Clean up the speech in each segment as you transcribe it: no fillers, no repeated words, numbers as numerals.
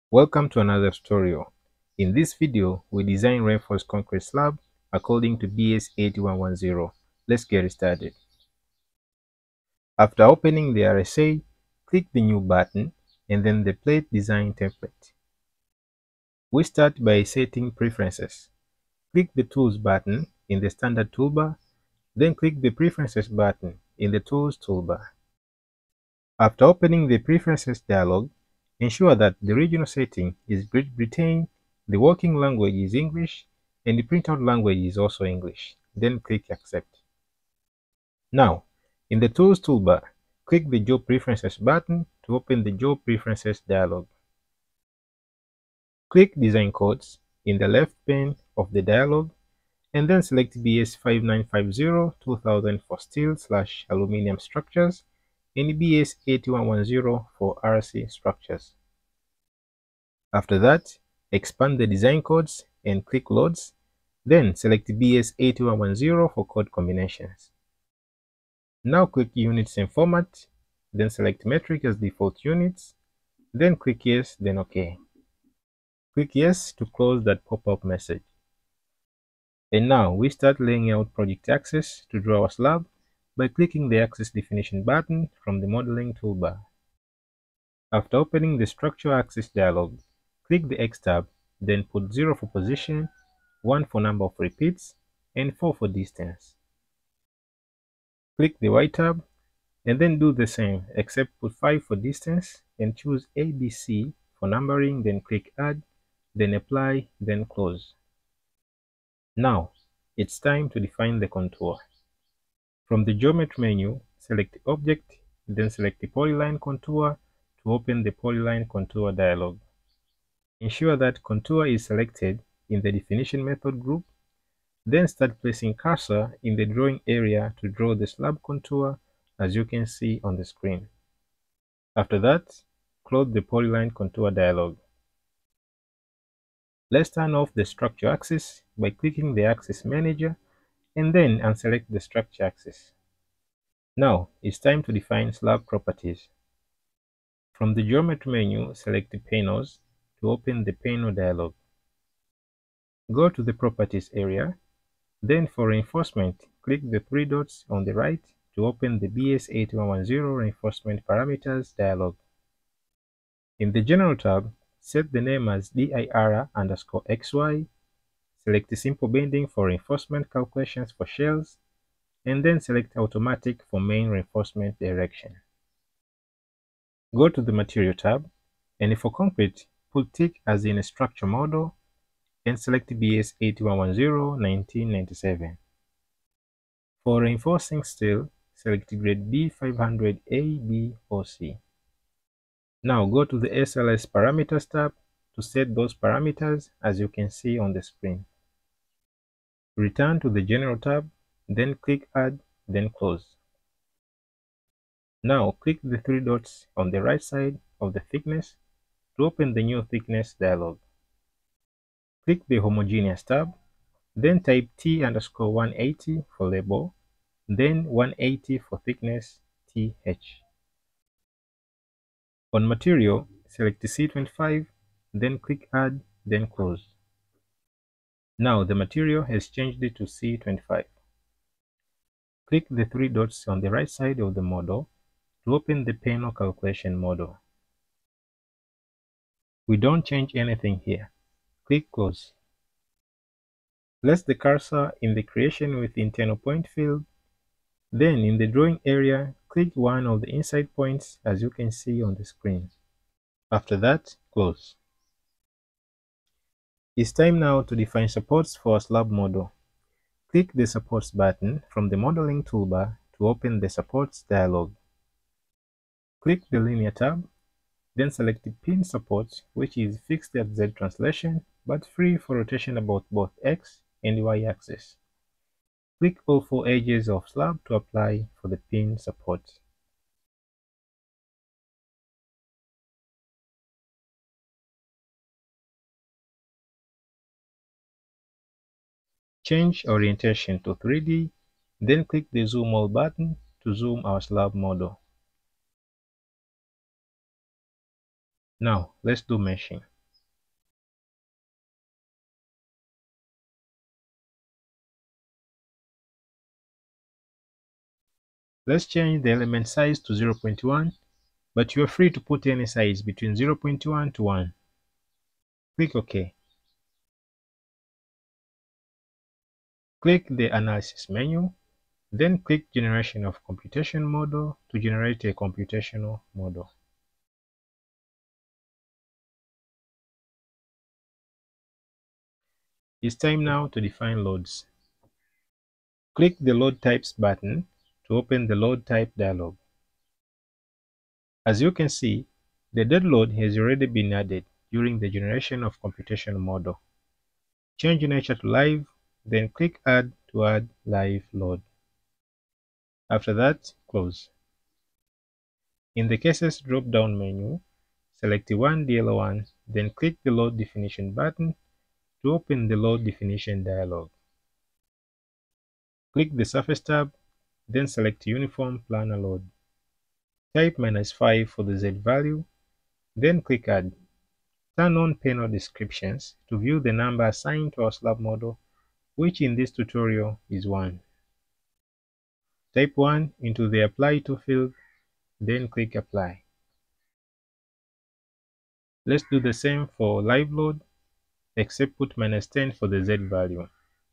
Welcome to another tutorial. In this video, we design reinforced concrete slab according to BS 8110. Let's get started. After opening the RSA, click the New button and then the Plate Design template. We start by setting preferences. Click the Tools button in the Standard toolbar, then click the Preferences button in the Tools toolbar. After opening the Preferences dialog, ensure that the regional setting is Great Britain, the working language is English, and the printout language is also English. Then click Accept. Now, in the Tools toolbar, click the Job Preferences button to open the Job Preferences dialog. Click Design Codes in the left pane of the dialog, and then select BS 5950-2000 for steel/aluminum structures and BS 8110 for RC structures. After that, expand the design codes and click Loads, then select BS 8110 for code combinations. Now click Units and Format, then select Metric as default units, then click Yes, then OK. Click Yes to close that pop-up message. And now we start laying out project axis to draw our slab by clicking the Axis Definition button from the Modeling toolbar. After opening the Structure Axis dialog, click the X tab, then put 0 for position, 1 for number of repeats, and 4 for distance. Click the Y tab, and then do the same, except put 5 for distance, and choose ABC for numbering, then click Add, then Apply, then Close. Now, it's time to define the contour. From the Geometry menu, select Object, then select the Polyline Contour to open the Polyline Contour dialog. Ensure that Contour is selected in the Definition Method group, then start placing cursor in the drawing area to draw the slab contour as you can see on the screen. After that, close the Polyline Contour dialog. Let's turn off the Structure axis by clicking the Axis Manager and then unselect the Structure axis. Now, it's time to define slab properties. From the Geometry menu, select the Panels to open the Panel dialog. Go to the Properties area, then for Reinforcement, click the 3 dots on the right to open the BS 8110 Reinforcement Parameters dialog. In the General tab, set the name as dir_xy, select the Simple Bending for reinforcement calculations for shells, and then select Automatic for main reinforcement direction. Go to the Material tab, and for concrete, put tick as in a structure model, and select BS 8110-1997. For reinforcing steel, select grade B 500A, B, or C. Now go to the SLS Parameters tab to set those parameters as you can see on the screen. Return to the General tab, then click Add, then Close. Now click the 3 dots on the right side of the thickness to open the New Thickness dialog. Click the Homogeneous tab, then type T_180 for label, then 180 for thickness, TH. On Material, select the C25, then click Add, then Close. Now the material has changed it to C25. Click the 3 dots on the right side of the model to open the panel calculation model. We don't change anything here. Click Close. Place the cursor in the Creation with Internal Point field. Then in the drawing area, click one of the inside points as you can see on the screen. After that, close. It's time now to define supports for a slab model. Click the Supports button from the Modeling toolbar to open the Supports dialog. Click the Linear tab, then select the Pin Support, which is fixed at Z translation but free for rotation about both X and Y axis. Click all 4 edges of slab to apply for the pin support. Change orientation to 3D, then click the Zoom All button to zoom our slab model. Now, let's do meshing. Let's change the element size to 0.1, but you are free to put any size between 0.1 to 1. Click OK. Click the Analysis menu, then click Generation of Computation Model to generate a computational model. It's time now to define loads. Click the Load Types button to open the Load Type dialog. As you can see, the dead load has already been added during the generation of computation model. Change nature to live, then click Add to add live load. After that, close. In the Cases drop-down menu, select 1DL1, then click the Load Definition button to open the Load Definition dialog. Click the Surface tab, then select Uniform Planar Load. Type -5 for the Z value, then click Add. Turn on panel descriptions to view the number assigned to our slab model, which in this tutorial is 1. Type 1 into the Apply to field, then click Apply. Let's do the same for live load, except put -10 for the Z value.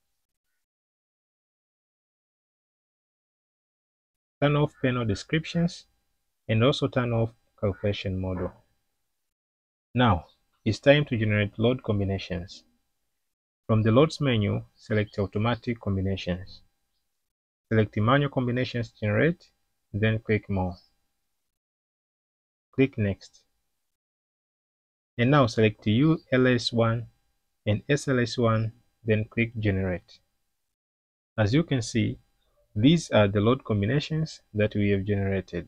Turn off panel descriptions and also turn off calculation model. Now, it's time to generate load combinations. From the Loads menu, select Automatic Combinations. Select Manual Combinations Generate, then click More. Click Next. And now select ULS1 and SLS1, then click Generate. As you can see, these are the load combinations that we have generated.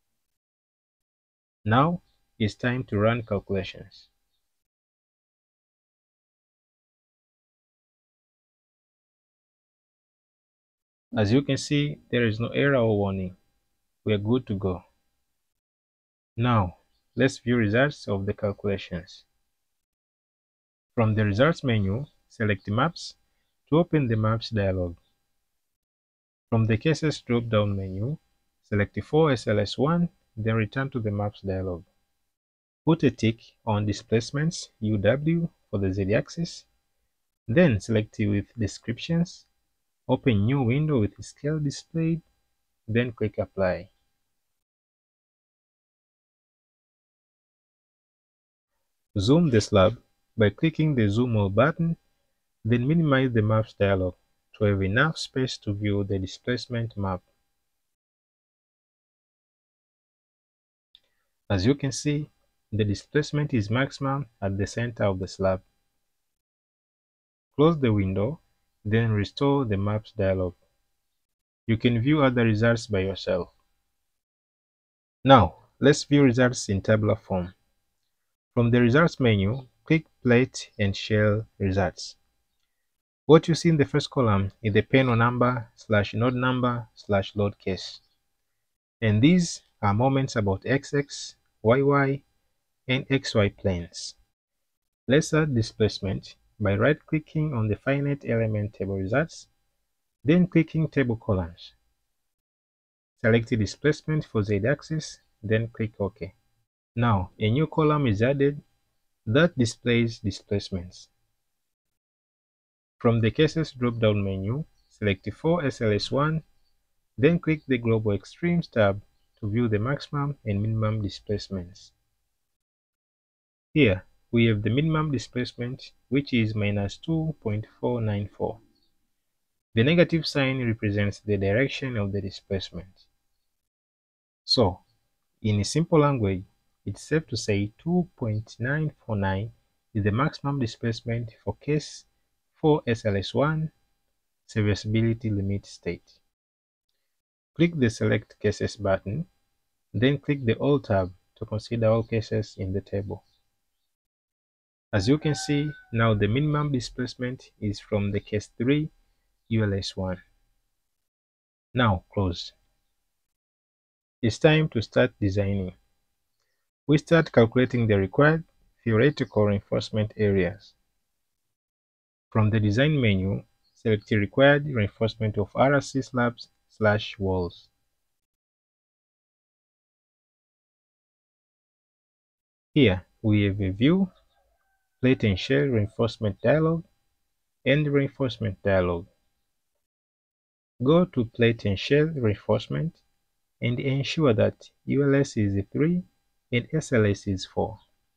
Now, it's time to run calculations. As you can see, there is no error or warning. We are good to go. Now, let's view results of the calculations. From the Results menu, select Maps to open the Maps dialog. From the Cases drop-down menu, select 4SLS1, then return to the Maps dialog. Put a tick on Displacements UW for the Z-axis, then select with Descriptions, open new window with scale displayed, then click Apply. Zoom the slab by clicking the Zoom All button, then minimize the Maps dialog to have enough space to view the displacement map. As you can see, the displacement is maximum at the center of the slab. Close the window, then restore the Maps dialog. You can view other results by yourself. Now, let's view results in tabular form. From the Results menu, click Plate and Shell Results. What you see in the first column is the panel number / node number / load case. And these are moments about XX, YY, and XY planes. Let's add displacement by right-clicking on the finite element table results, then clicking Table Columns. Select the displacement for Z-axis, then click OK. Now, a new column is added that displays displacements. From the Cases drop-down menu, select 4SLS1, then click the Global Extremes tab to view the maximum and minimum displacements. Here, we have the minimum displacement, which is -2.494. The negative sign represents the direction of the displacement. So, in a simple language, it's safe to say 2.949 is the maximum displacement for case 4SLS1 serviceability limit state. Click the Select Cases button, then click the All tab to consider all cases in the table. As you can see, now the minimum displacement is from the case 3 ULS1. Now close. It's time to start designing. We start calculating the required theoretical reinforcement areas. From the Design menu, select the required reinforcement of RC slabs / walls. Here we have a view, plate and shell reinforcement dialog, and reinforcement dialog. Go to plate and shell reinforcement and ensure that ULS is 3 and SLS is 4.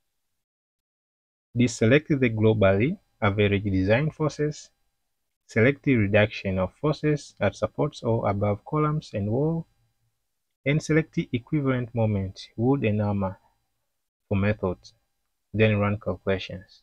Deselect the globally average design forces. Select the reduction of forces at supports or above columns and wall, and select the equivalent moment, wood and armor, for methods. Then run calculations.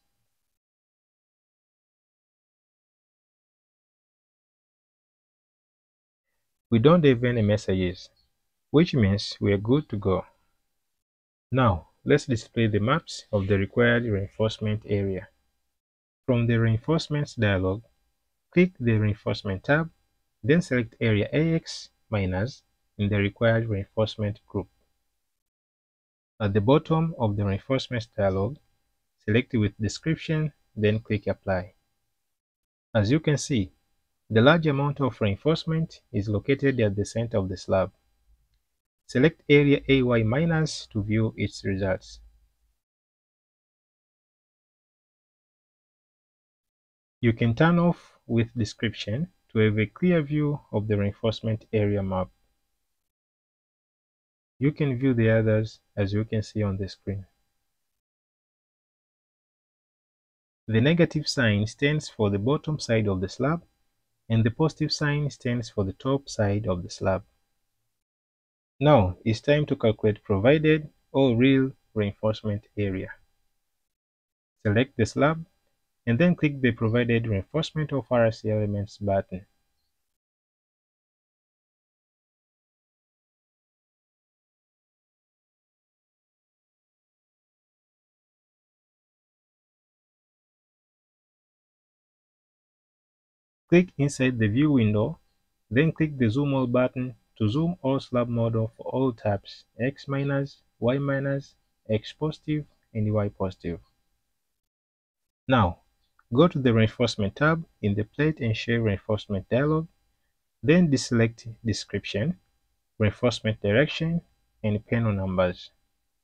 We don't have any messages, which means we are good to go. Now, let's display the maps of the required reinforcement area. From the Reinforcements dialog, click the Reinforcement tab, then select Area AX- in the required reinforcement group. At the bottom of the Reinforcements dialog, select with Description, then click Apply. As you can see, the large amount of reinforcement is located at the center of the slab. Select Area AY- to view its results. You can turn off with Description to have a clear view of the reinforcement area map. You can view the others as you can see on the screen. The negative sign stands for the bottom side of the slab, and the positive sign stands for the top side of the slab. Now it's time to calculate provided or real reinforcement area. Select the slab and then click the Provided Reinforcement of RC Elements button. Click inside the View window, then click the Zoom All button to zoom all slab model for all tabs X-, Y-, X positive, and Y positive. Now, go to the Reinforcement tab in the Plate and Shell Reinforcement dialog, then deselect Description, Reinforcement Direction, and Panel Numbers.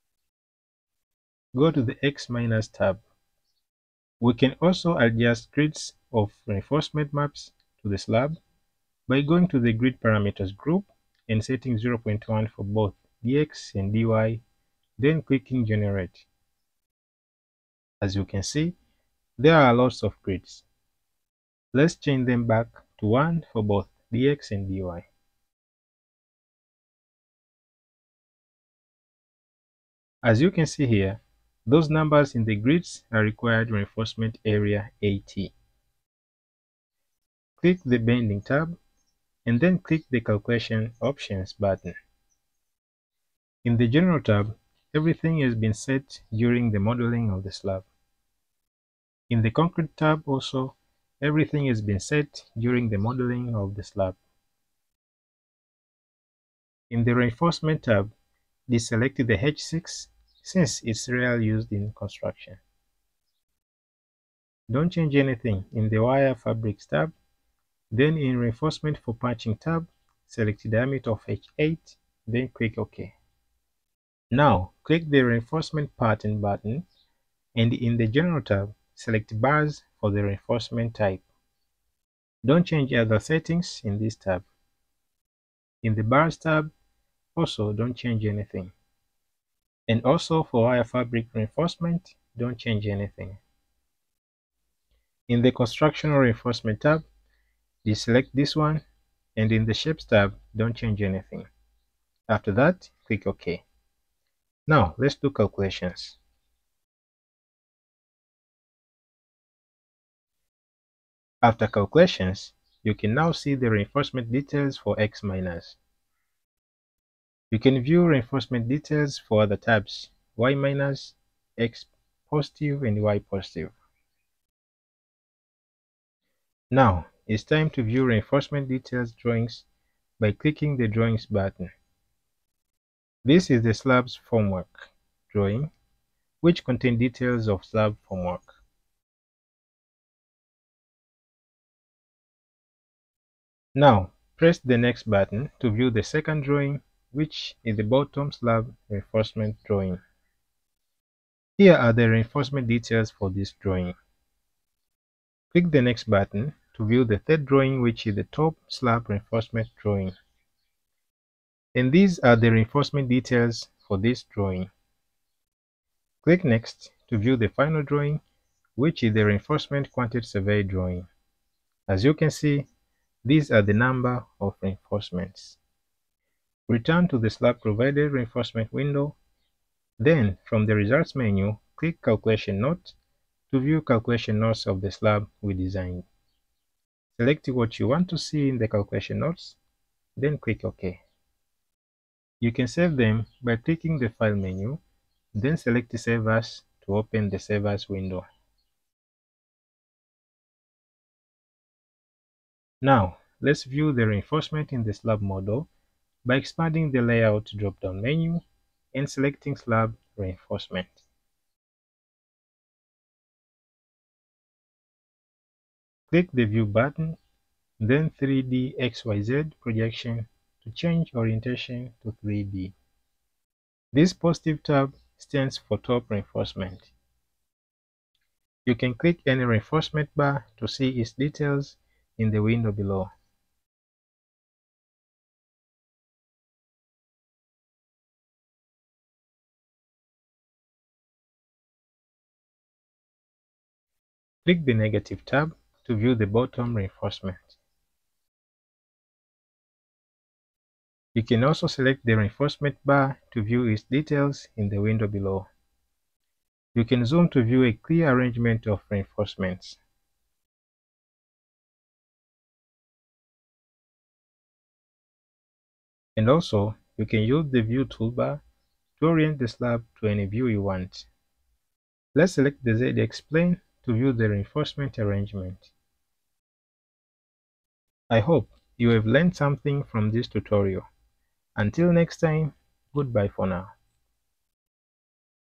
Go to the X- tab. We can also adjust grids of reinforcement maps to the slab by going to the Grid Parameters group and setting 0.1 for both dx and dy, then clicking Generate. As you can see, there are lots of grids. Let's change them back to 1 for both dx and dy. As you can see here, those numbers in the grids are required reinforcement area AT. Click the Bending tab and then click the Calculation Options button. In the General tab, everything has been set during the modeling of the slab. In the Concrete tab also, everything has been set during the modeling of the slab. In the Reinforcement tab, deselect the H6 since it's rarely used in construction. Don't change anything in the Wire Fabrics tab. Then in Reinforcement for Patching tab, select diameter of H8, then click OK. Now, click the Reinforcement Pattern button, and in the General tab, select Bars for the reinforcement type. Don't change other settings in this tab. In the Bars tab, also don't change anything. And also for Wire Fabric Reinforcement, don't change anything. In the Constructional Reinforcement tab, deselect this one, and in the Shapes tab, don't change anything. After that, click OK. Now, let's do calculations. After calculations, you can now see the reinforcement details for X-. You can view reinforcement details for other tabs, Y-, X positive, and Y positive. Now, it's time to view reinforcement details drawings by clicking the Drawings button. This is the slab's formwork drawing, which contains details of slab formwork. Now, press the Next button to view the second drawing, which is the bottom slab reinforcement drawing. Here are the reinforcement details for this drawing. Click the next button to view the third drawing, which is the top slab reinforcement drawing. And these are the reinforcement details for this drawing. Click next to view the final drawing, which is the reinforcement quantity survey drawing. As you can see, these are the number of reinforcements. Return to the slab provided reinforcement window. Then, from the results menu, click Calculation Note to view calculation notes of the slab we designed. Select what you want to see in the calculation notes, then click OK. You can save them by clicking the File menu, then select Save As to open the Save As window. Now, let's view the reinforcement in the slab model by expanding the Layout drop-down menu and selecting Slab Reinforcement. Click the View button, then 3D XYZ projection to change orientation to 3D. This positive tab stands for top reinforcement. You can click any reinforcement bar to see its details in the window below. Click the negative tab to view the bottom reinforcement. You can also select the reinforcement bar to view its details in the window below. You can zoom to view a clear arrangement of reinforcements. And also, you can use the View toolbar to orient the slab to any view you want. Let's select the ZX plane to view the reinforcement arrangement. I hope you have learned something from this tutorial. Until next time, goodbye for now.